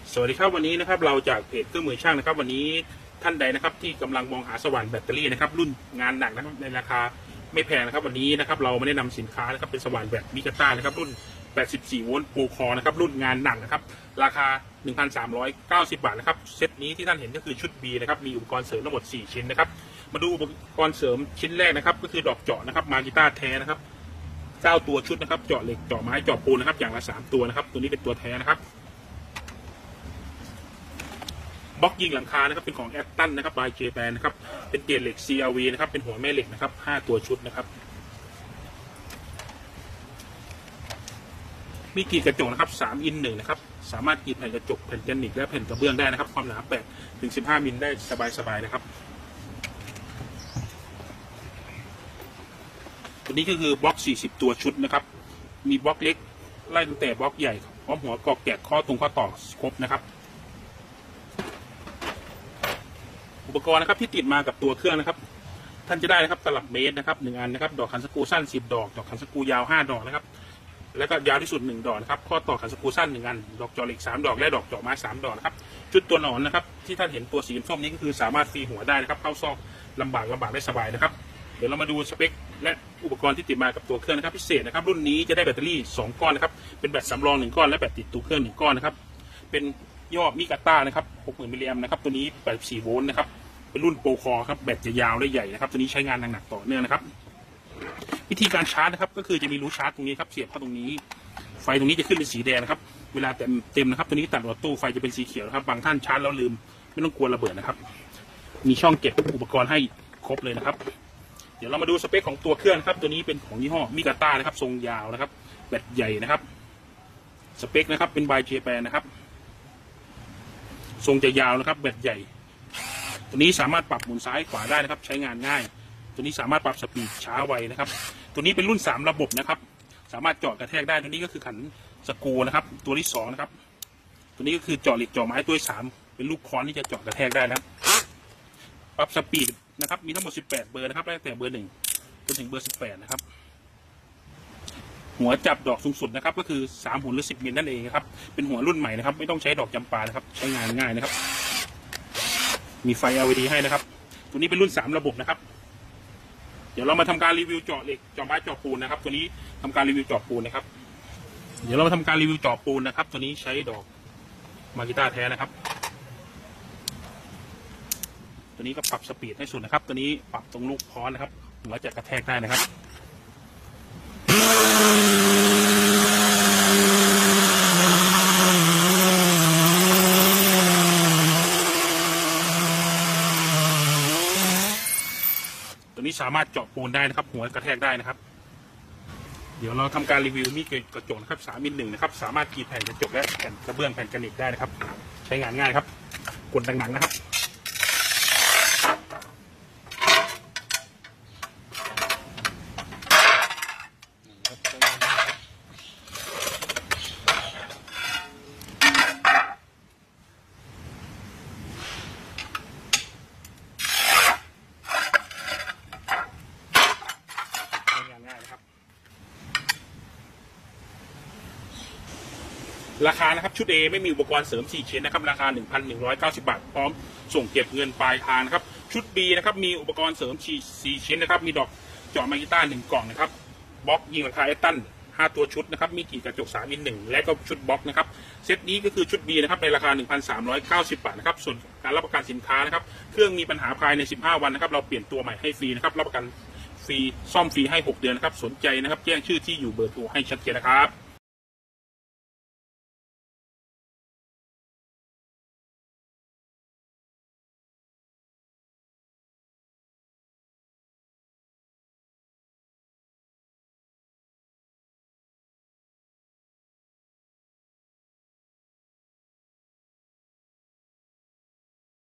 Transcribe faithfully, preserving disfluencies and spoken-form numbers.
สวัสดีครับวันนี้นะครับเราจากเพจเครื่องมือช่างนะครับวันนี้ท่านใดนะครับที่กำลังมองหาสว่านแบตเตอรี่นะครับรุ่นงานหนักนะครับในราคาไม่แพงนะครับวันนี้นะครับเราไม่ได้นำสินค้านะครับเป็นสว่านแบตมิกาต้านะครับรุ่นแปดสิบสี่โวลต์โปรคอนะครับรุ่นงานหนักนะครับราคา หนึ่งพันสามร้อยเก้าสิบ บาทนะครับเซตนี้ที่ท่านเห็นก็คือชุด B นะครับมีอุปกรณ์เสริมทั้งหมดสี่ชิ้นนะครับมาดูอุปกรณ์เสริมชิ้นแรกนะครับก็คือดอกเจาะนะครับมากิต้าแท้นะครับเก้าตัวชุดนะครับเจาะเหล็กเจาะไม้เจาะปูนนะครับอย่างละสามตัวนะครับตัวนี้เป็นตัวแท้นะครับบล็อกยิงหลังคานะครับเป็นของแอตตันนะครับบายเจแปนนะครับเป็นเกรดเหล็ก ซี แอล วี นะครับเป็นหัวแม่เหล็กนะครับห้าตัวชุดนะครับมีกรีดกระจกนะครับสามอินหนึ่งนะครับสามารถกรีดแผ่นกระจกแผ่นแกรนิตและแผ่นกระเบื้องได้นะครับความหนาแปดถึงสิบห้ามิลได้สบายๆนะครับตัวนี้ก็คือบล็อกสี่สิบตัวชุดนะครับมีบล็อกเล็กไล่ตั้งแต่บล็อกใหญ่พร้อมหัวกรอกแกะข้อตรงข้อต่อครบนะครับอุปกรณ์นะครับที่ติดมากับตัวเครื่องนะครับท่านจะได้นะครับตลับเมตรนะครับหนึ่งอันนะครับดอกขันสกรูสั้นสิบดอกดอกขันสกรูยาวห้าดอกนะครับแล้วก็ยาวที่สุดหนึ่งดอกนะครับข้อต่อขันสกรูสั้นหนึ่งอันดอกเจาะเหล็กสามดอกและดอกเจาะไม้สามดอกนะครับชุดตัวหนอนนะครับที่ท่านเห็นตัวสีส้มนี้ก็คือสามารถฟรีหัวได้นะครับเข้าซอกลำบากลำบากได้สบายนะครับเดี๋ยวเรามาดูสเปคและอุปกรณ์ที่ติดมากับตัวเครื่องนะครับพิเศษนะครับรุ่นนี้จะได้แบตเตอรี่สองก้อนนะครับเป็นแบตสำรองหนึ่งก้อนและแบตติดตัวเครื่องหนึ่งก้อนนะครับเป็นย่อมิกาต้านะครับหกหมื่นมิลลิแอมป์นะครับตัวนี้แปดสิบสี่โวลต์นะครับเป็นรุ่นโปรคอครับแบตจะยาวและใหญ่นะครับตัวนี้ใช้งานหนักๆต่อเนื่องนะครับวิธีการชาร์จนะครับก็คือจะมีรูชาร์จตรงนี้ครับเสียบเข้าตรงนี้ไฟตรงนี้จะขึ้นเป็นสีแดงนะครับเวลาเต็มเต็มนะครับตัวนี้ตัดออโต้ไฟจะเป็นสีเขียวนะครับบางท่านชาร์จแล้วลืมไม่ต้องกลัวระเบิดนะครับมีช่องเก็บอุปกรณ์ให้ครบเลยนะครับเดี๋ยวเรามาดูสเปคของตัวเครื่องครับตัวนี้เป็นของยี่ห้อมิกาต้านะครับทรงยาวนะครับแบตใหญ่นะครับสเปคนะครับเป็นบายเจแปนนะครับทรงจะยาวนะครับแบตใหญ่ตัวนี้สามารถปรับหมุนซ้ายขวาได้นะครับใช้งานง่ายตัวนี้สามารถปรับสปีดช้าไวนะครับตัวนี้เป็นรุ่นสามระบบนะครับสามารถเจาะกระแทกได้ตัวนี้ก็คือขันสกรูนะครับตัวที่สองนะครับตัวนี้ก็คือเจาะเหล็กเจาะไม้ตัวที่สามเป็นลูกค้อนที่จะเจาะกระแทกได้นะครับปรับสปีดนะครับมีทั้งหมดสิบแปดเบอร์นะครับตั้งแต่เบอร์หนึ่งจนถึงเบอร์สิบแปดนะครับหัวจับดอกสูงสุดนะครับก็คือสามหุ่นหรือสิบมิลนั่นเองครับเป็นหัวรุ่นใหม่นะครับไม่ต้องใช้ดอกจำปานะครับใช้งานง่ายนะครับมีไฟ แอล อี ดี ให้นะครับตัวนี้เป็นรุ่นสามระบบนะครับเดี๋ยวเรามาทำการรีวิวเจาะเหล็กเจาะไม้เจาะปูนนะครับตัวนี้ทำการรีวิวเจาะปูนนะครับเดี๋ยวเรามาทำการรีวิวเจาะปูนนะครับตัวนี้ใช้ดอกมากิต้าแท้นะครับตัวนี้ก็ปรับสปีดให้สุดนะครับตัวนี้ปรับตรงลูกค้อนนะครับหัวจะกระแทกได้นะครับตัวนี้สามารถเจาะปูนได้นะครับหัวกระแทกได้นะครับเดี๋ยวเราทำการรีวิวมีดกระจกนะครับสามมิลหนึ่งนะครับสามารถกรีดแผ่นกระจกและแผ่นกระเบื้องแผ่นกระนิกได้นะครับใช้งานง่ายครับกดดังๆนะครับราคานะครับชุด A ไม่มีอุปกรณ์เสริมสี่ชิ้นนะครับราคา หนึ่งพันหนึ่งร้อยเก้าสิบ บาทพร้อมส่งเก็บเงินปลายทางนะครับชุด B นะครับมีอุปกรณ์เสริมสี่ชิ้นนะครับมีดอกเจาะมากิต้าหนึ่งกล่องนะครับบล็อกยิงหลังคาแอตตันห้าตัวชุดนะครับมีกรีดกระจกสามอินหนึ่งและก็ชุดบล็อกนะครับเซตนี้ก็คือชุด B นะครับในราคา หนึ่งพันสามร้อยเก้าสิบ บาทนะครับส่วนการรับประกันสินค้านะครับเครื่องมีปัญหาภายในสิบห้าวันนะครับเราเปลี่ยนตัวใหม่ให้ฟรีนะครับรับประกันฟรีซ่อมฟรีให้หกเดือนนะครับสนใจนะครับแจ้งชื่อที่อยู่เบอร์โทรให้ชัดเจนนะครับ